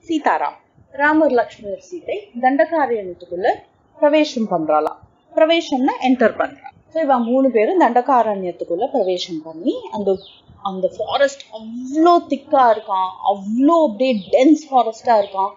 Sita Rama Lakshmana Sita Dandakaranyamத்துக்குள்ள பிரவேசம் பண்றாளாம். பிரவேசம்னா enter பண்றா. So இவன் 3 பேரும் தண்டகாரண்யத்துக்குள்ள பிரவேசம் பண்ணி அந்த ஃபாரஸ்ட் அவ்வளோ திக்கா இருக்கான், அவ்வளோ அப்படியே டென்ஸ் ஃபாரஸ்டா இருக்கான்,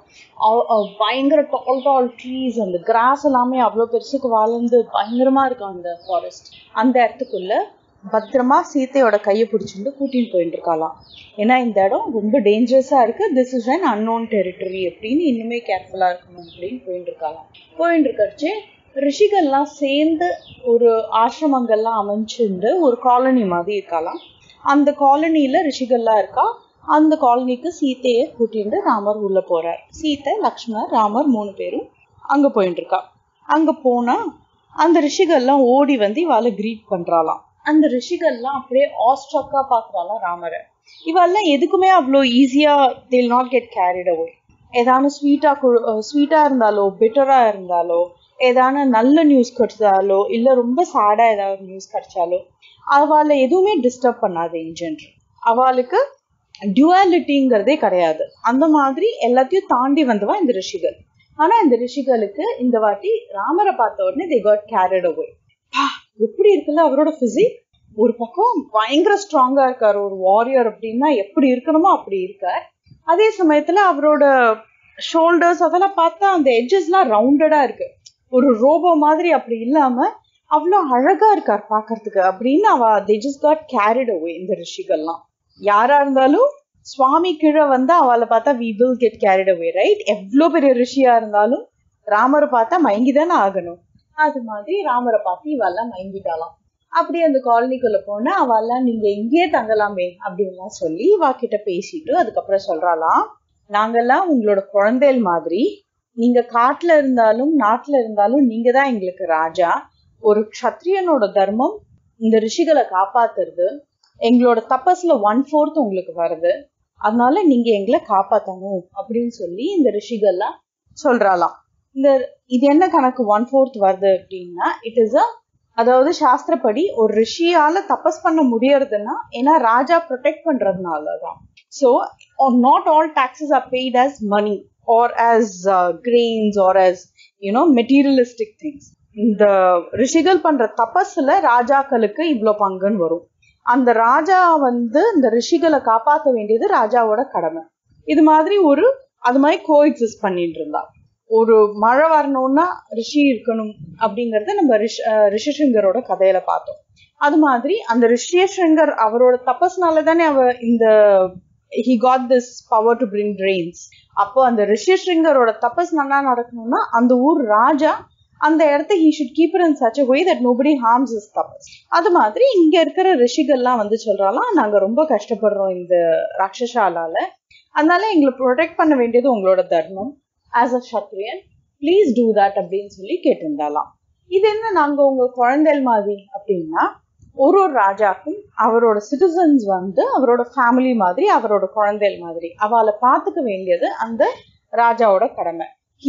பயங்கர டால் ட்ரீஸ், அந்த கிராஸ் எல்லாமே அவ்வளோ பெருசுக்கு வளர்ந்து பயங்கரமா இருக்கான் அந்த ஃபாரஸ்ட். அந்த இடத்துக்குள்ள பத்திரமா சீத்தையோட கையை பிடிச்சிட்டு கூட்டின்னு போயிட்டு இருக்காளாம். ஏன்னா இந்த இடம் ரொம்ப டேஞ்சரஸா இருக்கு, this is an unknown territory அப்படின்னு இன்னுமே கேர்ஃபுல்லா இருக்கணும் அப்படின்னு போயிட்டு இருக்காளாம். போயிட்டு இருக்கச்சு ரிஷிகள்லாம் சேர்ந்து ஒரு ஆசிரமங்கள்லாம் அமைச்சிருந்து ஒரு காலனி மாதிரி இருக்கலாம். அந்த காலனியில ரிஷிகள்லாம் இருக்கா. அந்த காலனிக்கு சீத்தையை கூட்டிட்டு ராமர் உள்ள போறார். சீத்தை, லக்ஷ்மணர், ராமர் 3 பேரும் அங்க போயிட்டு இருக்கா. அங்க போனா அந்த ரிஷிகள்லாம் ஓடி வந்து இவாளை கிரீட் பண்றாளாம். அந்த ரிஷிகள்லாம் அப்படியே ஆஸ்ட்ரக்கா பாக்குறாளாம் ராமரை. இவெல்லாம் எதுக்குமே அவ்வளோ ஈஸியா they'll not get carried away. ஏதான ஸ்வீட்டா இருந்தாலோ பெட்டரா இருந்தாலோ ஏதான நல்ல நியூஸ் கிடைச்சாலோ இல்ல ரொம்ப சேடா ஏதாவது நியூஸ் கிடைச்சாலோ அவளை எதுவுமே டிஸ்டர்ப் பண்ணாது. இன்ஜென்ரல் அவளுக்கு டியூவாலிட்டிங்கிறதே கிடையாது. அந்த மாதிரி எல்லாத்தையும் தாண்டி வந்தவா இந்த ரிஷிகள். ஆனா இந்த ரிஷிகளுக்கு இந்த வாட்டி ராமரை பார்த்த உடனே they got carried away. எப்படி இருக்குல்ல அவரோட பிசிக். ஒரு பக்கம் பயங்கர ஸ்ட்ராங்கா இருக்காரு, ஒரு வாரியர் அப்படின்னா எப்படி இருக்கணுமோ அப்படி இருக்கார். அதே சமயத்துல அவரோட ஷோல்டர்ஸ் அதெல்லாம் பார்த்தா அந்த எட்ஜஸ்லாம் ரவுண்டடா இருக்கு, ஒரு ரோபோ மாதிரி அப்படி இல்லாம அவ்வளோ அழகா இருக்கார் பாக்குறதுக்கு அப்படின்னு they just got carried away. இந்த ரிஷிகள்லாம் யாரா இருந்தாலும் சுவாமி கீழே வந்து அவளை பார்த்தா we will get carried away, right? எவ்வளோ பெரிய ரிஷியா இருந்தாலும் ராமரை பார்த்தா மயங்கிதானே ஆகணும். அது மாதிரி ராமரை பார்த்து இவெல்லாம் மயங்கிட்டாலாம். அப்படி அந்த காலனிக்குள்ள போனா அவெல்லாம் நீங்க இங்கேயே தங்கலாமே அப்படின்லாம் சொல்லி இவா கிட்ட பேசிட்டு அதுக்கப்புறம் சொல்றாளாம், நாங்கெல்லாம் உங்களோட குழந்தைகள் மாதிரி, நீங்க காட்டுல இருந்தாலும் நாட்டுல இருந்தாலும் நீங்க தான் எங்களுக்கு ராஜா. ஒரு க்ஷத்ரியனோட தர்மம் இந்த ரிஷிகளை காப்பாத்துறது, எங்களோட தபஸ்ல 1/4 உங்களுக்கு வருது, அதனால நீங்க எங்களை காப்பாத்தணும் அப்படின்னு சொல்லி இந்த ரிஷிகள்லாம் சொல்றாளாம். இது என்ன கணக்கு 1/4 வருது அப்படின்னா, இட் இஸ் அதாவது சாஸ்திரப்படி ஒரு ரிஷியால தபஸ் பண்ண முடியறதுன்னா ஏன்னா ராஜா ப்ரொடெக்ட் பண்றதுனாலதான். So not all taxes are paid as money or as grains or as materialistic things. இந்த ரிஷிகள் பண்ற தபஸ்ல ராஜாக்களுக்கு இவ்வளோ பங்குன்னு வரும். அந்த ராஜா வந்து இந்த ரிஷிகளை காப்பாற்ற வேண்டியது ராஜாவோட கடமை. இது மாதிரி அது மாதிரி கோஎக்ஸிஸ்ட் பண்ணிட்டு இருந்தா. ஒரு மழை வரணும்னா ரிஷி இருக்கணும் அப்படிங்கறத நம்ம ரிஷிஷங்கரோட கதையில பார்த்தோம். அது மாதிரி அந்த ரிஷிஷங்கர் அவரோட தபஸ்னால தானே he got this power to bring rains. அப்போ அந்த ரிஷிஷங்கரோட தபஸ் நல்லா நடக்கணும்னா அந்த ஊர் ராஜா அந்த இடத்த he should keep it in such a way that nobody harms his tapas. அது மாதிரி இங்க இருக்கிற ரிஷிகள்லாம் வந்து சொல்றாலாம், நாங்க ரொம்ப கஷ்டப்படுறோம் இந்த ராட்சசாலால, அதனால எங்களை ப்ரொடெக்ட் பண்ண வேண்டியது உங்களோட தர்மம். as a kshatriyan please do that அப்படின்னு சொல்லி கேட்டிருந்தாலாம். இது என்ன நாங்க உங்க குழந்தைகள் மாதிரி அப்படின்னா, ஒரு ராஜாக்கும் அவரோட சிட்டிசன்ஸ் வந்து அவரோட ஃபேமிலி மாதிரி, அவரோட குழந்தைகள் மாதிரி அவளை பார்த்துக்க வேண்டியது அந்த ராஜாவோட கடமை.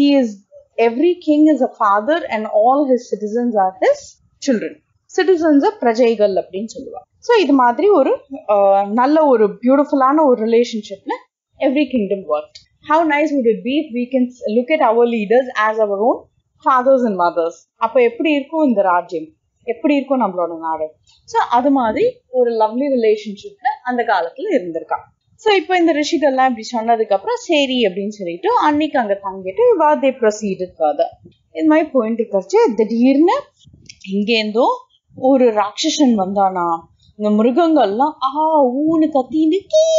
every king is a father and all his citizens are his children. citizens பிரஜைகள் அப்படின்னு சொல்லுவாங்க. ஸோ இது மாதிரி ஒரு நல்ல ஒரு பியூட்டிஃபுல்லான ஒரு ரிலேஷன்ஷிப்ல every kingdom worked. How nice would it be if we can look at our leaders as our own fathers and mothers? அப்ப எப்படி இருக்கும் இந்த ராஜ்யம், எப்படி இருக்கும் நம்மளோட நாடு. ஸோ அது மாதிரி ஒரு லவ்லி ரிலேஷன்ஷிப்ல அந்த காலத்துல இருந்திருக்கா. ஸோ இப்போ இந்த ரிஷிகள்லாம் இப்படி சொன்னதுக்கு அப்புறம் சரி அப்படின்னு சொல்லிட்டு அன்னைக்கு அங்க தங்கிட்டு they proceeded further. இது மாதிரி போயிட்டு இருக்கச்சு திடீர்னு இங்கேருந்தோ ஒரு ராட்சசன் வந்தானா. இந்த மிருகங்கள்லாம் ஊன்னு கத்திண்டு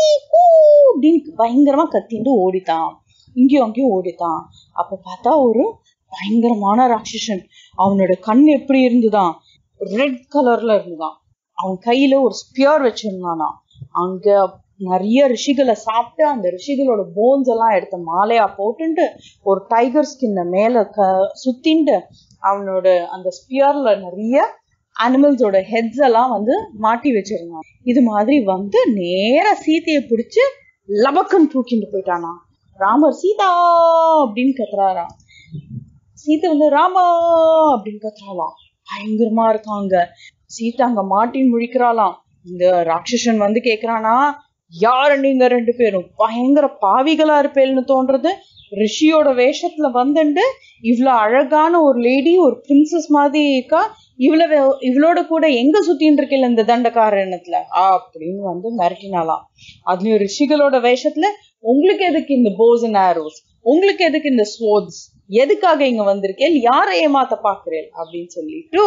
அப்படின்னு பயங்கரமா கத்திண்டு ஓடித்தான், இங்கேயும் அங்கேயும் ஓடித்தான். அப்ப பார்த்தா ஒரு பயங்கரமான ராட்சசன். அவனோட கண் எப்படி இருந்துதான், ரெட் கலர்ல இருந்துதான். அவன் கையில ஒரு ஸ்பியர் வச்சிருந்தானா. அங்க நிறைய ரிஷிகளை சாப்பிட்டு அந்த ரிஷிகளோட போன்ஸ் எல்லாம் எடுத்து மாலையா போட்டுட்டு ஒரு டைகர் ஸ்கின்ன மேல சுத்திண்டு அவனோட அந்த ஸ்பியர்ல நிறைய அனிமல்ஸோட ஹெட்ஸ் எல்லாம் வந்து மாட்டி வச்சிருந்தான். இது மாதிரி வந்து நேரா சீத்தையை பிடிச்சு லபக்கன் தூக்கிட்டு போயிட்டானா. ராமர் சீதா அப்படின்னு கத்துறாராம், சீத்தை வந்து ராமா அப்படின்னு கத்துறாளாம். பயங்கரமா இருக்காங்க. சீதா அங்க மாட்டி முழிக்கிறாளாம். இந்த ராட்சசன் வந்து கேக்குறானா, யாரு நீங்க 2 பேரும்? பயங்கர பாவிகளா இருப்பேன்னு தோன்றது. ரிஷியோட வேஷத்துல வந்துட்டு இவ்வளவு அழகான ஒரு லேடி, ஒரு பிரின்சஸ் மாதிரி இருக்கா, இவளோட கூட எங்க சுத்தின்னு இருக்கல இந்த தண்டகாரண்யத்துல அப்படின்னு வந்து மிரட்டினாலாம். அதுலயும் ரிஷிகளோட வேஷத்துல, உங்களுக்கு எதுக்கு இந்த போஸ் அண்ட் ஆரோஸ், உங்களுக்கு எதுக்கு இந்த ஸ்வோர்ட்ஸ், எதுக்காக இங்க வந்திருக்கேன், யாரை ஏமாத்த பாக்குறேன் அப்படின்னு சொல்லிட்டு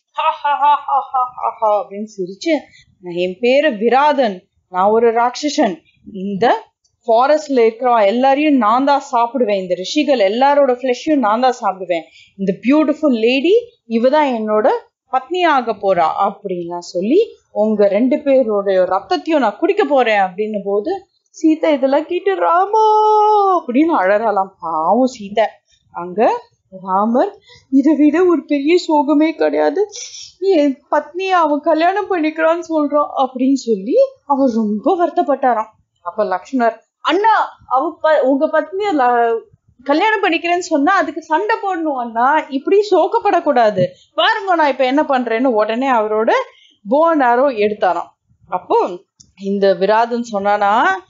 அப்படின்னு சிரிச்சு, என் பேரு விராதன், நான் ஒரு ராட்சசன், இந்த ஃபாரஸ்ட்ல இருக்கிற எல்லாரையும் நான் தான் சாப்பிடுவேன், இந்த ரிஷிகள் எல்லாரோட ஃபிளஷையும் நான் தான் சாப்பிடுவேன், இந்த பியூட்டிஃபுல் லேடி இவதான் என்னோட பத்னியாக போறா அப்படின்லாம் சொல்லி உங்க 2 பேரோட ரத்தத்தையும் நான் குடிக்க போறேன் அப்படின்னு போது சீதை இதெல்லாம் கேட்டு ராமா அப்படின்னு அழறாலாம். பாவம் சீதை. அங்க ராமர், இதை விட ஒரு பெரிய சோகமே கிடையாது, என் பத்னியை அவன் கல்யாணம் பண்ணிக்கிறான்னு சொல்றான் அப்படின்னு சொல்லி அவர் ரொம்ப வருத்தப்பட்டாராம். அப்ப லக்ஷ்மணர், அண்ணா உங்க பத்னிய கல்யாணம் பண்ணிக்கிறேன்னு சொன்னா அதுக்கு சண்டை போடணும் அண்ணா, இப்படி சோகப்படக்கூடாது, பாருங்க நான் இப்ப என்ன பண்றேன்னு உடனே அவரோட போன் ஆரோ எடுத்தாராம். அப்போ இந்த விராதன் சொன்னானா,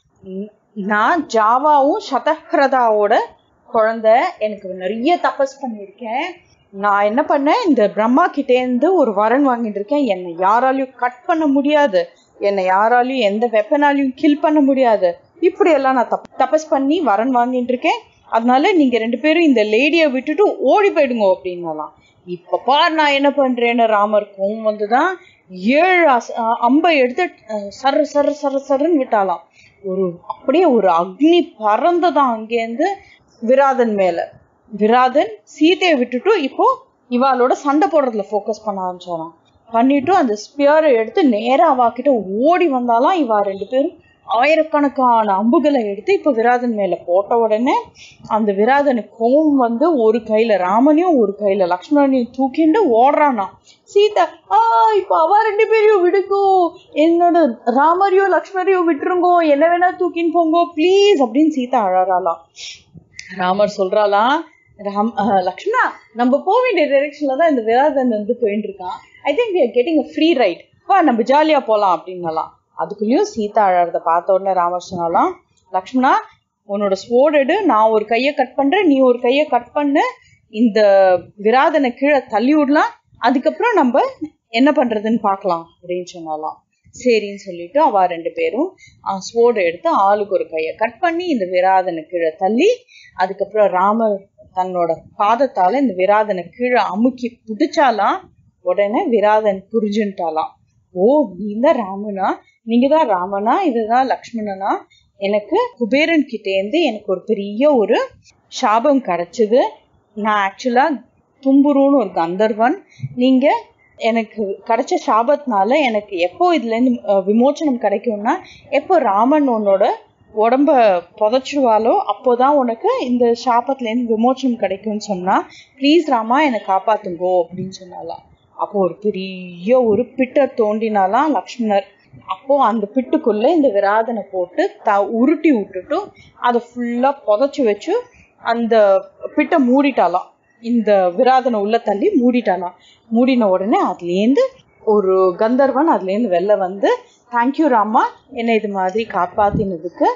நான் ஜாவாவும் சதஹ்ரதாவோட குழந்தை, எனக்கு நிறைய தபஸ் பண்ணிருக்கேன், நான் என்ன பண்ணேன், இந்த பிரம்மா கிட்டே இருந்து ஒரு வரன் வாங்கிட்டு இருக்கேன், என்னை யாராலையும் கட் பண்ண முடியாது, என்னை யாராலையும் எந்த வெப்பனாலையும் கில் பண்ண முடியாது, இப்படி எல்லாம் நான் தபஸ் பண்ணி வரன் வாங்கிட்டு இருக்கேன், அதனால நீங்க 2 பேரும் இந்த லேடியை விட்டுட்டு ஓடி போயிடுங்க அப்படின்னாலாம். இப்ப பார் நான் என்ன பண்றேன்னு ராமருக்கும் வந்துதான் 7 அம்பை எடுத்து சர சர சர சரன்னு விட்டாலாம். அப்படியே ஒரு அக்னி பறந்ததான் அங்கேருந்து விராதன் மேல. விராதன் சீதையை விட்டுட்டு இப்போ இவாளோட சண்டை போடுறதுல போக்கஸ் பண்ண ஆரம்பிச்சாலாம். பண்ணிட்டு அந்த ஸ்பியரை எடுத்து நேரா அவாக்கிட்ட ஓடி வந்தாலாம். இவா 2 பேரும் ஆயிரக்கணக்கான அம்புகளை எடுத்து இப்ப விராதன் மேல போட்ட உடனே அந்த விராதனுக்கு கோவம் வந்து ஒரு கையில ராமனையும் ஒரு கையில லக்ஷ்மணனையும் தூக்கிண்டு ஓடுறானா. சீதா, இப்ப அவ 2 பேரையும் விடுங்கோ, என்னோட ராமரையும் லக்ஷ்மணையும் விட்டுருங்கோ, என்ன வேணா தூக்கின்னு போங்கோ பிளீஸ் அப்படின்னு சீதா அழறாலாம். ராமர் சொல்றாலாம், லக்ஷ்மணா நம்ம போக வேண்டிய டைரக்ஷன்ல தான் இந்த விராதன் வந்து போயிட்டு இருக்கான், I think we are getting a free ride, வா நம்ம ஜாலியா போலாம் அப்படின்னாலாம். அதுக்குள்ளயும் சீதா அழறத பார்த்த உடனே ராமர் சொன்னாலாம், லக்ஷ்மணா உன்னோட ஸ்வோர்ட் எடு, நான் ஒரு கையை கட் பண்றேன், நீ ஒரு கையை கட் பண்ணு, இந்த விராதனை கீழே தள்ளி விடலாம், அதுக்கப்புறம் நம்ம என்ன பண்றதுன்னு பார்க்கலாம் அப்படின்னு சொன்னாலாம். சரின்னு சொல்லிட்டு அவ 2 பேரும் ஸ்வோர்டை எடுத்து ஆளுக்கு ஒரு கையை கட் பண்ணி இந்த விராதனை கீழே தள்ளி, அதுக்கப்புறம் ராமர் தன்னோட பாதத்தால இந்த விராதனை கீழே அமுக்கி புடிச்சாலாம். உடனே விராதன் புரிஞ்சுட்டாலாம், ஓ நீதான் ராமனா, நீங்கதான் ராமனா, இதுதான் லக்ஷ்மணனா, எனக்கு குபேரன் கிட்டேந்து எனக்கு ஒரு பெரிய ஒரு சாபம் கிடைச்சது, நான் ஆக்சுவலா தும்புருன்னு ஒரு கந்தர்வன், நீங்க எனக்கு கிடைச்ச சாபத்தினால எனக்கு எப்போ இதுல இருந்து விமோச்சனம் கிடைக்கும்னா, எப்போ ராமன் உன்னோட உடம்ப புதைச்சிடுவாலோ அப்போதான் உனக்கு இந்த சாபத்துல இருந்து விமோச்சனம் கிடைக்கும்னு சொன்னா, ப்ளீஸ் ராமா என்னை காப்பாத்துங்கோ அப்படின்னு சொன்னாலாம். அப்போ ஒரு பெரிய ஒரு பிட்டை தோண்டினாலாம் லக்ஷ்மணர். அப்போ அந்த பிட்டுக்குள்ள இந்த விராதனை போட்டு உருட்டி விட்டுட்டு அதை ஃபுல்லா புதைச்சு வச்சு அந்த பிட்டை மூடிட்டாலாம். இந்த விராதனை உள்ள தள்ளி மூடிட்டாலாம். மூடின உடனே அதுலேருந்து ஒரு கந்தர்வன் அதுலேருந்து வெளில வந்து, தேங்க்யூ ராமா, என்னை இது மாதிரி காப்பாத்தினதுக்கு,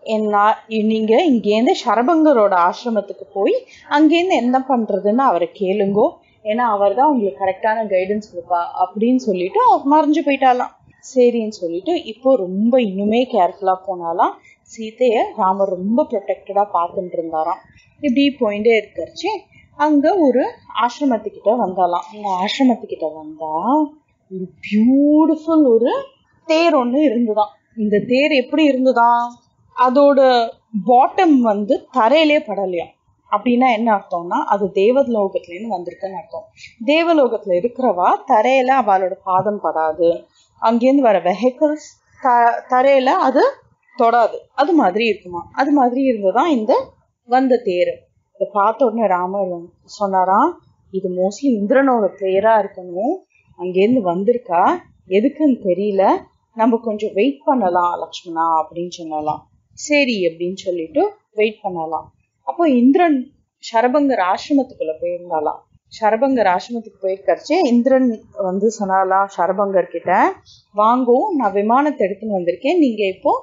நீங்க இங்கேருந்து சரபங்கரோட ஆசிரமத்துக்கு போய் அங்கேருந்து என்ன பண்றதுன்னு அவரை கேளுங்கோ, ஏன்னா அவர் தான் உங்களுக்கு கரெக்டான கைடன்ஸ் கொடுப்பா அப்படின்னு சொல்லிட்டு மறைஞ்சு போயிட்டாலாம். சரின்னு சொல்லிட்டு இப்போ ரொம்ப இன்னுமே கேர்ஃபுல்லா போனாலாம். சீதைய ராமர் ரொம்ப ப்ரொடெக்டடா பார்த்துட்டு இருந்தாராம். இப்படி போயிட்டே இருக்கச்சு அங்க ஒரு ஆசிரமத்துக்கிட்ட வந்தாலாம். அந்த ஆசிரமத்துக்கிட்ட வந்தா ஒரு பியூட்டிஃபுல் ஒரு தேர் ஒண்ணு இருந்துதான். இந்த தேர் எப்படி இருந்துதான், அதோட பாட்டம் வந்து தரையிலே படலையா. அப்படின்னா என்ன அர்த்தம்னா, அது தேவலோகத்துல இருந்து வந்திருக்குன்னு அர்த்தம். தேவலோகத்துல இருக்கிறவா தரையில அவளோட பாதம் படாது, அங்கேருந்து வர வெஹிக்கிள்ஸ் தரையில அது தொடாது, அது மாதிரி இருக்குமா. அது மாதிரி இருந்ததான் இந்த வந்த தேர். இதை பார்த்த உடனே ராமர் சொன்னாராம், இது மோஸ்ட்லி இந்திரனோட தேரா இருக்கணும், அங்கேருந்து வந்திருக்கா, எதுக்குன்னு தெரியல, நம்ம கொஞ்சம் வெயிட் பண்ணலாம் லக்ஷ்மணா அப்படின்னு சொன்னாலாம். சரி அப்படின்னு சொல்லிட்டு வெயிட் பண்ணலாம். அப்போ இந்திரன் சரபங்கர் ஆசிரமத்துக்குள்ள போயிருந்தாலாம். சரபங்கர் ஆசிரமத்துக்கு போயிருக்கச்சு இந்திரன் வந்து சொன்னாலாம் சரபங்கர் கிட்ட, வாங்கும் நான் விமானத்தை எடுத்துன்னு வந்திருக்கேன், நீங்க இப்போ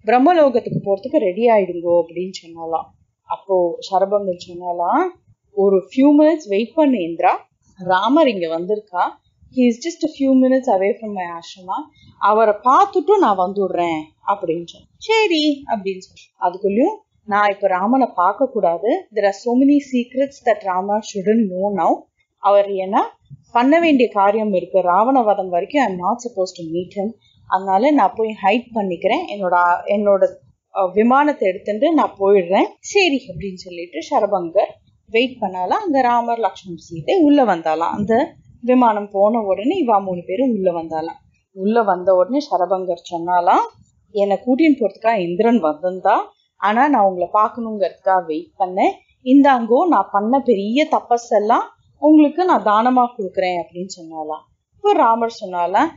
பிரம்மலோகத்துக்கு போறதுக்கு ரெடி ஆயிடுங்கோ அப்படின்னு சொன்னாலாம். அப்போ சரபங்கர் சொன்னாலாம், ஒரு ஃபியூ மினிட்ஸ் வெயிட் பண்ணு இந்திரா, ராமர் இங்க வந்திருக்கா, he is just a few minutes away from my ashrama, அவரை பார்த்துட்டு நான் வந்துடுறேன் அப்படின்னு சொன்னேன். சரி அப்படின்னு சொல்லி, அதுக்குள்ளயும் நான் இப்ப ராமனை பார்க்க கூடாது, there are so many secrets that Rama shouldn't know now, அவர் ஏன்னா பண்ண வேண்டிய காரியம் இருக்கு, ராவண வதம் வரைக்கும் I am not suppose to meet him, அதனால நான் போய் ஹைட் பண்ணிக்கிறேன், என்னோட விமானத்தை எடுத்துட்டு நான் போயிடுறேன். சரி அப்படின்னு சொல்லிட்டு சரபங்கர் வெயிட் பண்ணாலாம். அங்க ராமர் லக்ஷ்மண் சீதை உள்ள வந்தாலாம். அந்த விமானம் போன உடனே இவா 3 பேரும் உள்ள வந்தாலாம். உள்ள வந்த உடனே சரபங்கர் சொன்னாலாம், என்னை கூட்டின்னு போறதுக்காக இந்திரன் வந்திருந்தா, ஆனா நான் உங்களை பார்க்கணுங்கிறதுக்காக வெயிட் பண்ணேன், இந்தாங்கோ நான் பண்ண பெரிய தபஸ் எல்லாம் உங்களுக்கு நான் தானமா கொடுக்குறேன் அப்படின்னு சொன்னாலாம். இப்போ ராமர் சொன்னாலாம்,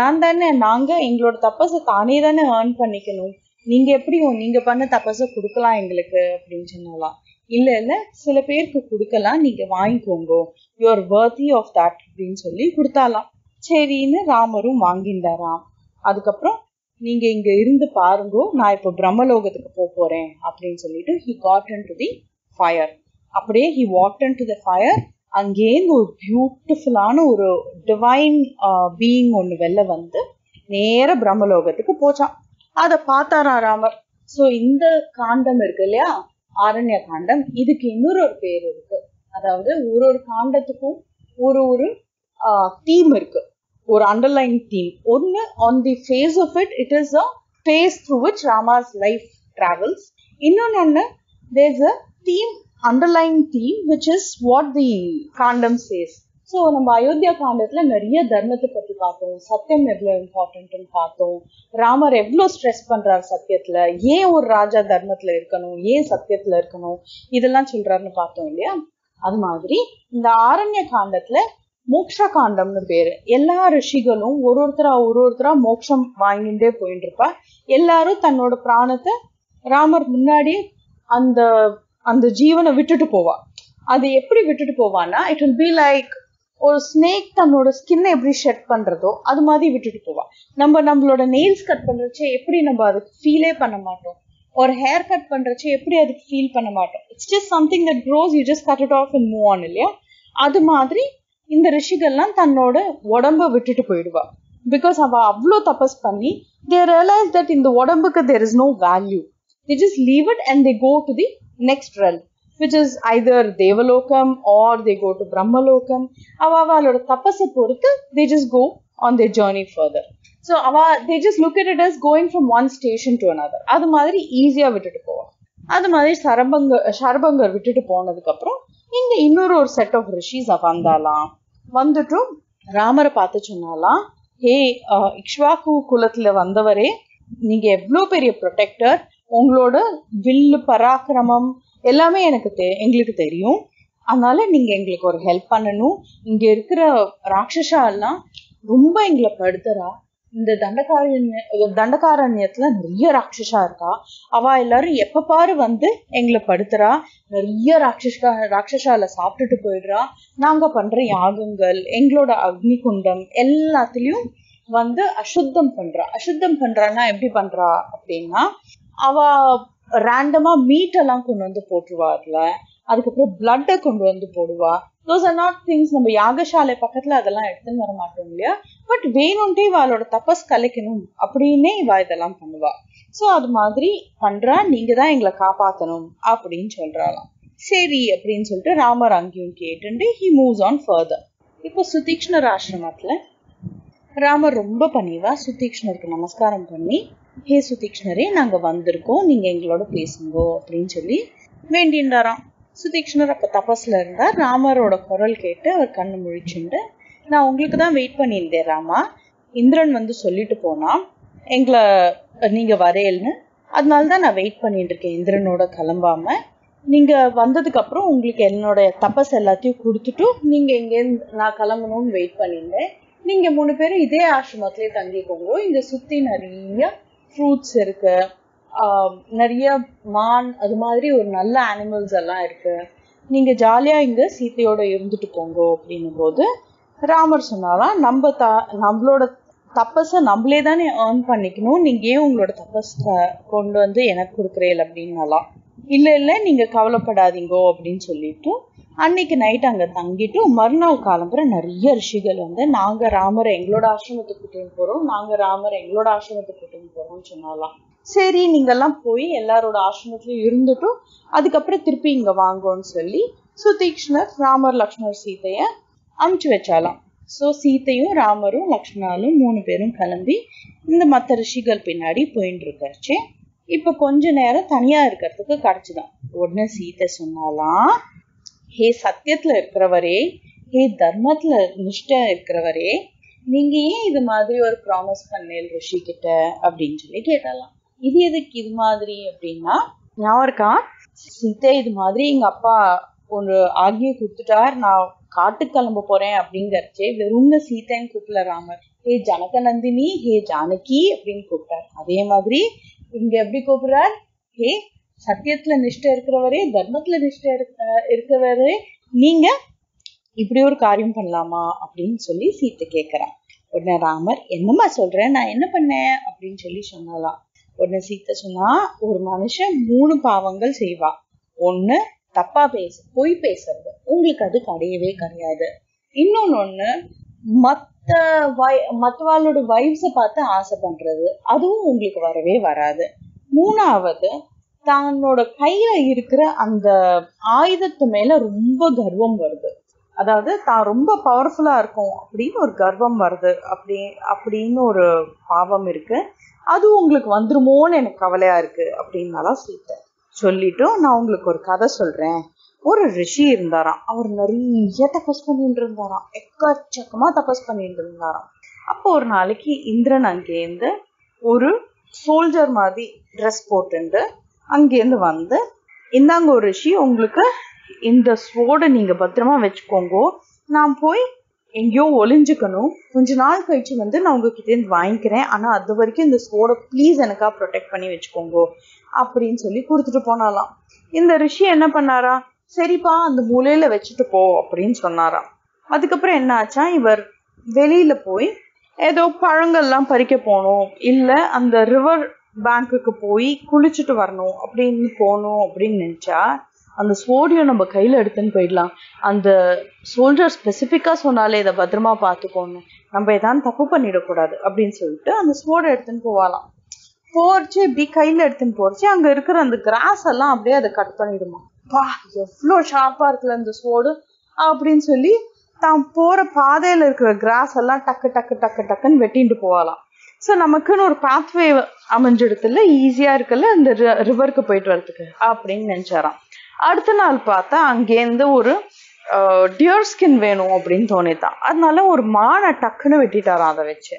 நாங்க எங்களோட தபஸை தானே தானே ஏர்ன் பண்ணிக்கணும், நீங்க எப்படி நீங்க பண்ண தபஸை கொடுக்கலாம் எங்களுக்கு அப்படின்னு சொன்னாலாம். இல்ல சில பேருக்கு கொடுக்கலாம், நீங்க வாங்கிக்கோங்க, you are worthy of that அப்படின்னு சொல்லி கொடுத்தாலாம். சரின்னு ராமரும் வாங்கிட்டாராம். அதுக்கப்புறம் நீங்க இங்க இருந்து பாருங்கோ, நான் இப்போ பிரம்மலோகத்துக்கு போறேன் அப்படின்னு சொல்லிட்டு he got into the fire. அப்படியே he walked into the fire. அங்கேருந்து ஒரு பியூட்டிஃபுல்லான ஒரு டிவைன் பீயிங் ஒண்ணு வெளில வந்து நேர பிரம்மலோகத்துக்கு போச்சான். அதை பார்த்தாரா ராமர். சோ இந்த காண்டம் இருக்கு இல்லையா, ஆரண்ய காண்டம், இதுக்கு இன்னொரு பேர் இருக்கு. அதாவது ஒரு காண்டத்துக்கும் ஒரு தீம் இருக்கு, ஒரு அண்டர்லைன் தீம். ஒன்னு on the face of it is a phase through which Rama's life travels. இன்னொன்னு there's a theme, underlying theme, which is what the kandam says. So நம்ம அயோத்தியா காண்டத்துல நிறைய தர்மத்தை பத்தி பார்த்தோம், சத்தியம் எவ்வளவு இம்பார்ட்டன்ட்னு பார்த்தோம், ராமர் எவ்வளவு ஸ்ட்ரெஸ் பண்றாரு சத்தியத்துல, ஏன் ஒரு ராஜா தர்மத்துல இருக்கணும், ஏன் சத்தியத்துல இருக்கணும், இதெல்லாம் சொல்றாருன்னு பார்த்தோம் இல்லையா. அது மாதிரி இந்த ஆரண்ய காண்டத்துல மோக்ஷ காண்டம்னு பேரு. எல்லா ரிஷிகளும் ஒருத்தரா மோட்சம் வாங்கிட்டே போயிட்டு இருப்பா. எல்லாரும் தன்னோட பிராணத்தை ராமர் முன்னாடி அந்த ஜீவனை விட்டுட்டு போவா. அது எப்படி விட்டுட்டு போவான்னா, இட் வில் பி லைக் ஒரு ஸ்னேக் தன்னோட ஸ்கின்னை எப்படி ஷெட் பண்றதோ அது மாதிரி விட்டுட்டு போவா. நம்மளோட நெயில்ஸ் கட் பண்றச்சே எப்படி நம்ம அதுக்கு ஃபீலே பண்ண மாட்டோம், ஒரு ஹேர் கட் பண்றச்சே எப்படி அதுக்கு ஃபீல் பண்ண மாட்டோம். It's just something that grows, you just cut it off and move on இல்லையா. அது மாதிரி இந்த ரிஷிகள்லாம் தன்னோட உடம்ப விட்டுட்டு போயிடுவா. பிகாஸ் அவ அவ்வளோ தபஸ் பண்ணி they realize that இந்த உடம்புக்கு there is no value. They just leave it and they go to the next realm, which is either Devalokam or they go to Brahmalokam. அவளோட தபஸை பொறுத்து they just go on their journey further. So they just look at it as going from one station to another. அது மாதிரி ஈஸியா விட்டுட்டு போவோம். அது மாதிரி சரபங்கர் விட்டுட்டு போனதுக்கு அப்புறம் இங்க இன்னொரு செட் ஆஃப் ரிஷிஸ் வந்தாலாம். வந்துட்டு ராமரை பார்த்து சொன்னாலாம், ஹே இக்ஷ்வாக்கு குலத்துல வந்தவரே, நீங்க எவ்வளவு பெரிய ப்ரொடெக்டர், உங்களோட வில்லு பராக்கிரமம் எல்லாமே எங்களுக்கு தெரியும், அதனால நீங்க எங்களுக்கு ஒரு ஹெல்ப் பண்ணணும். இங்க இருக்கிற ராட்சசா எல்லாம் ரொம்ப எங்களை படுத்துறா. இந்த தண்டகாரண்யத்துல நிறைய ராட்சசா இருக்கா, அவ எல்லாரும் எப்ப பாரு வந்து எங்களை படுத்துறா, நிறைய ராட்சசால சாப்பிட்டுட்டு போயிடுறா. நாங்க பண்ற யாகங்கள், எங்களோட அக்னி குண்டம் எல்லாத்துலயும் வந்து அசுத்தம் பண்றான்னா எப்படி பண்றா அப்படின்னா, அவ ரேண்டமா மீட் எல்லாம் கொண்டு வந்து போட்டுருவா, அதுக்கப்புறம் பிளட்டை கொண்டு வந்து போடுவா. those are not things நம்ம யாகசாலை பக்கத்துல அதெல்லாம் எடுத்துன்னு வர மாட்டோம் இல்லையா. பட் வேணும்ட்டே இவளோட தபஸ் கலைக்கணும் அப்படின்னே இவ இதெல்லாம் பண்ணுவா. சோ அது மாதிரி பண்றா, நீங்க தான் எங்களை காப்பாத்தணும் அப்படின்னு சொல்றாளாம். சரி அப்படின்னு சொல்லிட்டு ராமர் அங்கேயும் கேட்டு he moves on further. இப்போ சுதீக்ஷ்ணர் ஆசிரமத்துல ராமர் ரொம்ப பணிவா சுதீக்ஷ்ணருக்கு நமஸ்காரம் பண்ணி, ஹே சுதீக்ஷ்ணரே, நாங்க வந்திருக்கோம், நீங்க எங்களோட பேசுங்கோ அப்படின்னு சொல்லி வேண்டின்றாராம். சுதீக்ஷ்ணர் அப்ப தபஸ்ல இருந்தா ராமரோட குரல் கேட்டு அவர் கண்ணு முழிச்சுண்டு, நான் உங்களுக்கு தான் வெயிட் பண்ணியிருந்தேன் ராமா, இந்திரன் வந்து சொல்லிட்டு போனா எங்களை நீங்க வரையல்னு, அதனாலதான் நான் வெயிட் பண்ணிட்டு இருக்கேன் இந்திரனோட கிளம்பாம. நீங்க வந்ததுக்கு அப்புறம் உங்களுக்கு என்னோட தபஸ் எல்லாத்தையும் கொடுத்துட்டு நீங்க எங்கேருந்து நான் கிளம்பணும்னு வெயிட் பண்ணியிருந்தேன். நீங்க 3 பேரும் இதே ஆசிரமத்திலே தங்கிக்கோங்க, இங்க சுத்தி நிறைய ஃப்ரூட்ஸ் இருக்கு, நிறைய மான் அது மாதிரி ஒரு நல்ல அனிமல்ஸ் எல்லாம் இருக்கு, நீங்க ஜாலியா இங்க சீத்தையோட இருந்துட்டு போங்க அப்படின்னும் போது ராமர் சொன்னாலாம், நம்மளோட தபஸை நம்மளே தானே ஏர்ன் பண்ணிக்கணும், நீங்க ஏன் உங்களோட தபஸ் கொண்டு வந்து எனக்கு கொடுக்குறேன் அப்படின்னாலாம். இல்ல நீங்க கவலைப்படாதீங்கோ அப்படின்னு சொல்லிட்டு அன்னைக்கு நைட் அங்க தங்கிட்டு மறுநாள் காலம்புற நிறைய ரிஷிகள் வந்து நாங்க ராமரை எங்களோட ஆசிரமத்துக்கு கூட்டின்னு போறோம், நாங்க ராமரை எங்களோட ஆசிரமத்துக்கு கூட்டின்னு போறோம்னு சொன்னாலாம். சரி நீங்கெல்லாம் போய் எல்லாரோட ஆசிரமத்திலயும் இருந்துட்டும் அதுக்கப்புறம் திருப்பி இங்க வாங்கோன்னு சொல்லி சுதீக்ஷ்ணர் ராமர் லக்ஷ்மணர் சீதைய அனுப்பிச்சு வச்சாலாம். ஸோ சீத்தையும் ராமரும் லக்ஷ்மணாலும் 3 பேரும் கிளம்பி இந்த மற்ற ரிஷிகள் பின்னாடி போயிட்டு இருக்காச்சு. இப்ப கொஞ்ச நேரம் தனியா இருக்கிறதுக்கு கிடைச்சுதான். உடனே சீத்தை சொன்னாலாம், ஹே சத்தியத்துல இருக்கிறவரே, ஹே தர்மத்துல நிஷ்டை இருக்கிறவரே, நீங்க ஏன் இது மாதிரி ஒரு ப்ராமிஸ் பண்ணேன் ரிஷி கிட்ட அப்படின்னு சொல்லி கேட்டாலாம். இது எதுக்கு இது மாதிரி அப்படின்னா, ஞாபகம் இருக்கா சீத்தை இது மாதிரி எங்க அப்பா ஒரு ஆகிய கொடுத்துட்டார், நான் காட்டுக்கு கிளம்ப போறேன் அப்படிங்கறச்சே வெறும்னு சீத்தைன்னு கூப்பிடல ராமர், ஹே ஜனக நந்தினி, ஹே ஜானகி அப்படின்னு கூப்பிட்டார். அதே மாதிரி இங்க எப்படி கூப்பிடுறார், ஹே சத்தியத்துல நிஷ்டை இருக்கிறவரே, தர்மத்துல நிஷ்டை இருக்கிறவரே, நீங்க இப்படி ஒரு காரியம் பண்ணலாமா அப்படின்னு சொல்லி சீத்தை கேட்கிறான். உடனே ராமர் என்னம்மா சொல்றேன், நான் என்ன பண்ணேன் அப்படின்னு சொல்லி சொன்னாலாம். உடனே சீத்தை சொன்னா, ஒரு மனுஷன் 3 பாவங்கள் செய்வா. ஒண்ணு தப்பா பொய் பேசுறது, உங்களுக்கு அது கிடையவே கிடையாது. இன்னொன்னு மத்தவாளோட வைஃப்ஸை பார்த்து ஆசை பண்றது, அதுவும் உங்களுக்கு வரவே வராது. 3வது தன்னோட கையில இருக்கிற அந்த ஆயுதத்து மேல ரொம்ப கர்வம் வருது, அதாவது தான் ரொம்ப பவர்ஃபுல்லா இருக்கும் அப்படின்னு ஒரு கர்வம் வருது, அப்படின்னு ஒரு பாவம் இருக்கு. அது உங்களுக்கு வந்துருமோன்னு எனக்கு கவலையா இருக்கு அப்படின்னாலாம் சீத்தை சொல்லிட்டு, நான் உங்களுக்கு ஒரு கதை சொல்றேன். ஒரு ரிஷி இருந்தாராம், அவர் நிறைய தபஸ் பண்ணிட்டு இருந்தாராம், எக்கச்சக்கமா தபஸ் பண்ணிட்டு இருந்தாராம். அப்போ ஒரு நாளைக்கு இந்திரன் அங்கேருந்து ஒரு சோல்ஜர் மாதிரி ட்ரெஸ் போட்டு அங்கேருந்து வந்து, இந்தாங்க ஒரு ரிஷி, உங்களுக்கு இந்த ஸ்வோர்டை நீங்க பத்திரமா வச்சுக்கோங்க, நான் போய் எங்கேயோ ஒளிஞ்சுக்கணும், கொஞ்ச நாள் கழிச்சு வந்து நான் உங்ககிட்ட இருந்து வாங்கிக்கிறேன், ஆனா அது வரைக்கும் இந்த ஸ்வோர்டை ப்ளீஸ் எனக்கா ப்ரொடெக்ட் பண்ணி வச்சுக்கோங்க அப்படின்னு சொல்லி கொடுத்துட்டு போனாலாம். இந்த ரிஷி என்ன பண்ணாரா, சரிப்பா அந்த மூலையில வச்சுட்டு போ அப்படின்னு சொன்னாராம். அதுக்கப்புறம் என்ன ஆச்சா, இவர் வெளியில போய் ஏதோ பழங்கள்லாம் பறிக்க போகணும், இல்ல அந்த ரிவர் பேங்க்குக்கு போய் குளிச்சுட்டு வரணும் அப்படின்னு நினைச்சா, அந்த ஸ்வோர்டையும் நம்ம கையில எடுத்துன்னு போயிடலாம். அந்த சோல்ஜர் ஸ்பெசிஃபிக்கா சொன்னாலே இதை பத்திரமா பார்த்துக்கோங்க, நம்ம ஏதாவது தப்பு பண்ணிடக்கூடாது அப்படின்னு சொல்லிட்டு அந்த ஸ்வோர்டை எடுத்துன்னு போவாலாம். போச்சு இப்படி கையில எடுத்துன்னு போச்சு, அங்க இருக்கிற அந்த கிராஸ் எல்லாம் அப்படியே அதை கட் பண்ணிடுமா. பா எவ்வளோ ஷார்ப்பா இருக்குல்ல இந்த ஸ்வோர்டு அப்படின்னு சொல்லி தான் போற பாதையில இருக்கிற கிராஸ் எல்லாம் டக்கு டக்கு டக்கு டக்குன்னு வெட்டிட்டு போவாலாம். ஸோ நமக்குன்னு ஒரு பாத்வே அமைஞ்சிடத்துல ஈஸியா இருக்குல்ல இந்த ரிவருக்கு போயிட்டு வரதுக்கு அப்படின்னு நினைச்சாராம். அடுத்த நாள் பார்த்தா அங்கேருந்து ஒரு டியர் ஸ்கின் வேணும் அப்படின்னு தோணித்தான். அதனால ஒரு மானை டக்குன்னு வெட்டிட்டாராம். அதை வச்சு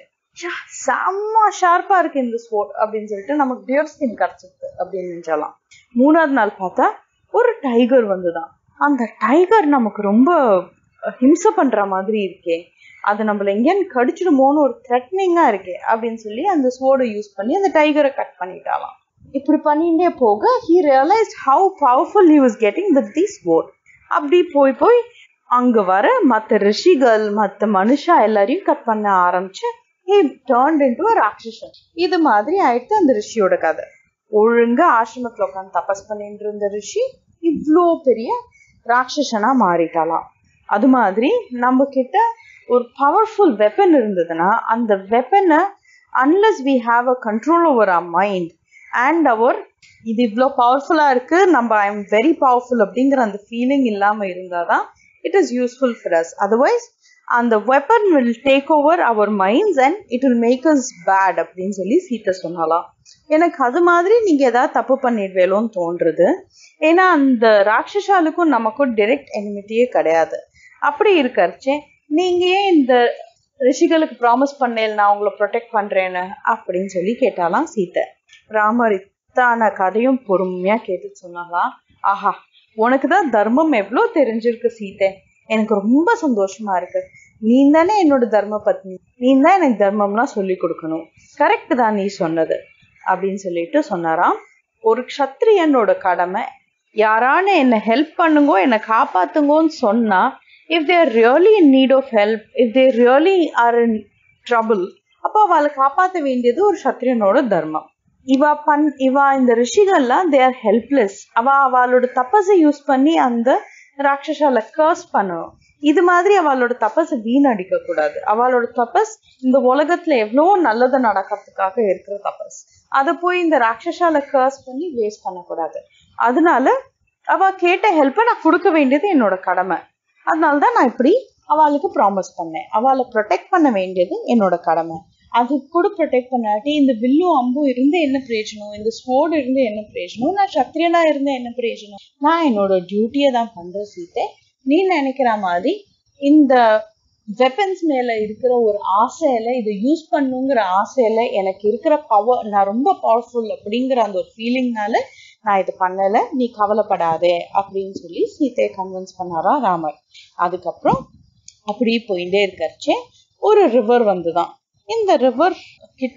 செம்ம ஷார்ப்பா இருக்கு இந்த ஸ்வோர்ட் அப்படின்னு சொல்லிட்டு நமக்கு டியர் ஸ்கின் கிடைச்சிருக்கு அப்படின்னு நினைச்சாலாம். 3வது நாள் பார்த்தா ஒரு டைகர் வந்துதான். அந்த டைகர் நமக்கு ரொம்ப ஹிம்சை பண்ற மாதிரி இருக்கே, அது நம்மள எங்கேன்னு கடிச்சிடுமோன்னு ஒரு த்ரெட்னிங்கா இருக்கே அப்படின்னு சொல்லி அந்த ஸ்வோர்டை யூஸ் பண்ணி அந்த டைகரை கட் பண்ணிட்டாலாம். இப்படி பண்ணிட்டே போக he realized how powerful he was getting with this sword. அப்படி போய் அங்க வர மற்ற ரிஷிகள் மற்ற மனுஷா எல்லாரையும் கட் பண்ண ஆரம்பிச்சு he turned into a Rakshasas. இது மாதிரி ஆயிடுத்து அந்த ரிஷியோட கதை. ஒழுங்கா ஆசிரமத்துல உட்காந்து தபஸ் பண்ணிட்டு இருந்த ரிஷி இவ்வளோ பெரிய ராட்சசனா மாறிட்டாலாம். அது மாதிரி நம்ம கிட்ட ஒரு பவர்ஃபுல் வெப்பன் இருந்ததுன்னா அந்த வெப்பனை unless we have a control over our mind and our இது இவ்வளோ பவர்ஃபுல்லா இருக்கு, நம்ம ஐ எம் வெரி பவர்ஃபுல் அப்படிங்கிற அந்த ஃபீலிங் இல்லாம இருந்தாதான் it is useful for us. Otherwise அந்த weapon will take over our minds and it will make us bad அப்படின்னு சொல்லி சீத்தை சொன்னாலாம். எனக்கு அது மாதிரி நீங்க ஏதாவது தப்பு பண்ணிடுவேலோன்னு தோன்றுறது. ஏன்னா அந்த ராட்சசாலுக்கும் நமக்கும் டைரக்ட் எனிமிட்டியே கிடையாது. அப்படி இருக்கறச்சே நீங்க ஏன் இந்த ரிஷிகளுக்கு ப்ராமிஸ் பண்ணேன் நான் உங்களை ப்ரொடெக்ட் பண்றேன்னு அப்படின்னு சொல்லி கேட்டாலாம் சீத்தை. ராமர் இத்தான கதையும் பொறுமையா கேட்டு சொன்னாலாம், ஆஹா உனக்குதான் தர்மம் எவ்வளோ தெரிஞ்சிருக்கு சீத்தை, எனக்கு ரொம்ப சந்தோஷமா இருக்கு. நீ தானே என்னோட தர்ம பத்னி, நீ தான் எனக்கு தர்மம்லாம் சொல்லி கொடுக்கணும், கரெக்ட் தான் நீ சொன்னது அப்படின்னு சொல்லிட்டு சொன்னாராம். ஒரு க்ஷத்ரியனோட கடமை யாரான என்ன ஹெல்ப் பண்ணுங்கோ என்னை காப்பாத்துங்கோன்னு சொன்னா, if they are really in need of help, if they really are in trouble, அப்ப அப்போ அவளை காப்பாற்ற வேண்டியது ஒரு சத்திரியனோட தர்மம். இவா இந்த ரிஷிகள்லாம் தே ஆர் ஹெல்ப்லெஸ். அவளோட தபஸை யூஸ் பண்ணி அந்த ராட்சசால கர்ஸ் பண்ணணும். இது மாதிரி அவளோட தபஸை வீணடிக்க கூடாது. அவளோட தபஸ் இந்த உலகத்துல எவ்வளவோ நல்லது நடக்கிறதுக்காக இருக்கிற தபஸ். அதை போய் இந்த ராட்சசால கர்ஸ் பண்ணி வேஸ்ட் பண்ணக்கூடாது. அதனால அவ கேட்ட ஹெல்ப்பை நான் கொடுக்க வேண்டியது என்னோட கடமை. அதனாலதான் நான் இப்படி அவளுக்கு ப்ராமிஸ் பண்ணேன். அவளை ப்ரொடெக்ட் பண்ண வேண்டியது என்னோட கடமை. அது கூட ப்ரொடெக்ட் பண்ணாட்டி இந்த வில்லும் அம்பும் இருந்து என்ன பிரயோஜனம், இந்த ஸ்வோர்டு இருந்து என்ன பிரயோஜனம், நான் சத்திரியனா இருந்து என்ன பிரயோஜனம்? நான் என்னோட டியூட்டியை தான் பண்றேன் சீத்தை. நீ நினைக்கிற மாதிரி இந்த வெப்பன்ஸ் மேல இருக்கிற ஒரு ஆசையில, இதை யூஸ் பண்ணுங்கிற ஆசையில, எனக்கு இருக்கிற பவர், நான் ரொம்ப பவர்ஃபுல் அப்படிங்கிற அந்த ஒரு ஃபீலிங்னால நான் இது பண்ணல, நீ கவலைப்படாதே அப்படின்னு சொல்லி சீத்தையை கன்வின்ஸ் பண்ணாரா ராமர். அதுக்கப்புறம் அப்படி போயிட்டே இருக்கச்சே ஒரு ரிவர் வந்துதான். இந்த ரிவர் கிட்ட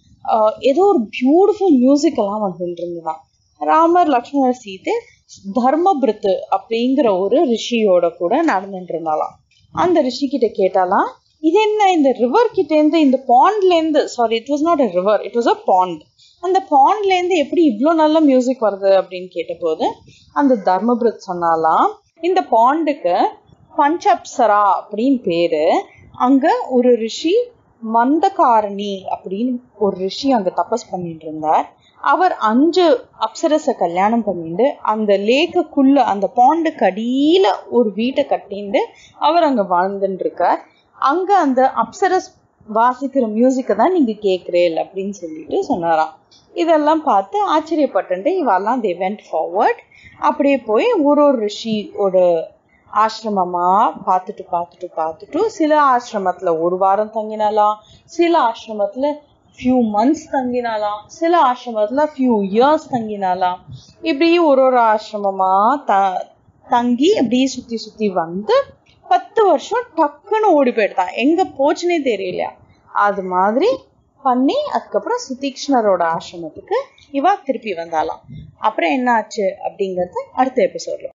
ஏதோ ஒரு பியூட்டிஃபுல் மியூசிக் எல்லாம் வந்துட்டு இருந்துதான். ராமர், லக்ஷ்மணர், சீதை தர்மபிருத்து அப்படிங்கிற ஒரு ரிஷியோட கூட நடந்துட்டு இருந்தாலாம். அந்த ரிஷி கிட்ட கேட்டாலாம், இது என்ன இந்த ரிவர் கிட்ட இருந்து, இந்த பாண்ட்ல இருந்து, sorry it was not a river, it was a pond, அந்த பாண்ட்ல இருந்து எப்படி இவ்வளவு நல்ல மியூசிக் வருது அப்படின்னு கேட்ட போது அந்த தர்மபிருத் சொன்னாலாம், இந்த பாண்டுக்கு பஞ்சப்சரா அப்படின்னு பேரு. அங்க ஒரு ரிஷி மந்தகாரணி அப்படின்னு ஒரு ரிஷி அங்க தபஸ் பண்ணிட்டு இருந்தார். அவர் 5 அப்சரஸை கல்யாணம் பண்ணிட்டு அந்த லேக்குள்ள, அந்த பாண்டுக்கு அடியில ஒரு வீட்டை கட்டிண்டு அவர் அங்க வாழ்ந்துட்டு இருக்கார். அங்க அந்த அப்சரஸ் வாசிக்கிற மியூசிக்கை தான் நீங்க கேட்கிறேன் அப்படின்னு சொல்லிட்டு சொன்னாராம். இதெல்லாம் பார்த்து ஆச்சரியப்பட்டு இவெல்லாம் they went forward. அப்படியே போய் ஒரு ரிஷியோட ஆசிரமமா பார்த்துட்டு சில ஆசிரமத்துல 1 வாரம் தங்கினாலாம், சில ஆசிரமத்துல few months தங்கினாலாம், சில ஆசிரமத்துல few years தங்கினாலாம். இப்படி ஒரு ஆசிரமமா தங்கி இப்படி சுத்தி வந்து 10 வருஷம் டக்குன்னு ஓடி போயிட்டான். எங்க போச்சுன்னே தெரியலையா. அது மாதிரி பண்ணி அதுக்கப்புறம் சுதீக்ஷ்ணரோட ஆசிரமத்துக்கு இவா திருப்பி வந்தாலாம். அப்புறம் என்ன ஆச்சு அப்படிங்கறது அடுத்த எபிசோட்ல.